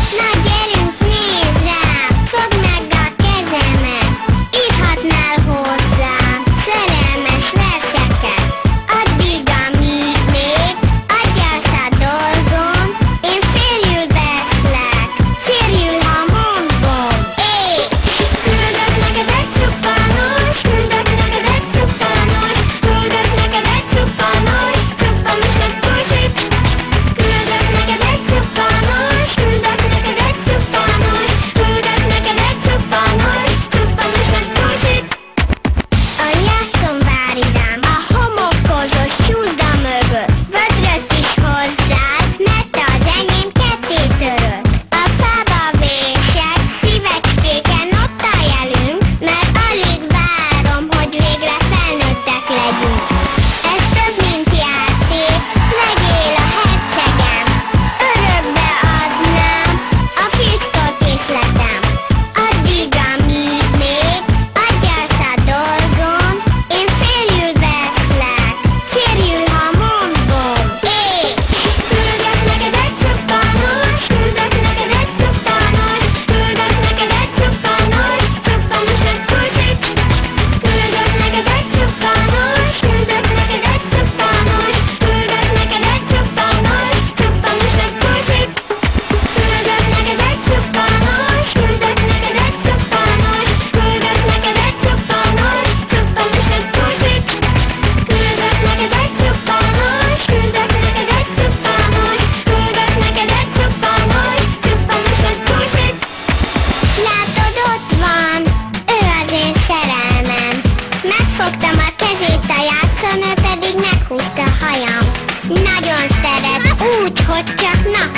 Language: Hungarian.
Na gyerünk, nézd rám, fogd meg a kezemet, írhatnál hozzám szerelmes verseket. Addig, amíg még agyalsz a dolgom, én férjül veszlek, férjül, ha mondom. Küldök neked egy csuppanos, küldök neked egy csuppanos, küldök neked egy csuppanos, csuppanos egy kocsit. Küldök neked egy csuppanos, küldök neked egy csuppanos, küldök neked egy csuppanos, csuppanos egy kocsit. A jászom vár rám, a homokozós csúszda mögött, vödröt is hozzád, mert az enyém ketté törött. A fába vések, szívecskéken ott a jelünk, mert alig várom, hogy végre felnőttek legyünk. Ez több, mint játék, legyél a hercegem, örökbe adnám a pisztoly készletem. Addig, amíg még agyalsz a dolgom, én férjül veszlek, férjül, ha mondom. Küldök neked egy csuppanos, küldök neked egy csuppanos, küldök neked egy csuppanos, csuppanos egy kocsit. Küldök neked egy csuppanos, küldök neked egy csuppanos, küldök neked egy csuppanos, csuppanos egy kocsit. Küldök neked egy csuppanos, küldök neked egy csuppanos, küldök neked egy csuppanos, csuppanos egy kocsit. Küldök neked egy csuppanos, küldök neked egy csuppanos, küldök neked egy csuppanos, csuppanos egy kocsit. Látod, ott van, ő az én szerelmem. Megfogtam a kezét a játszón, ő pedig meghúzta a hajam. Nagyon szeret, úgy, hogy csak na